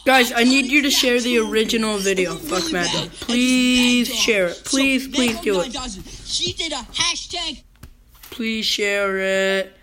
Guys, I need you to share the original video. Fuck MADDOG. Please share it. Please do it. She did a hashtag. Please share it.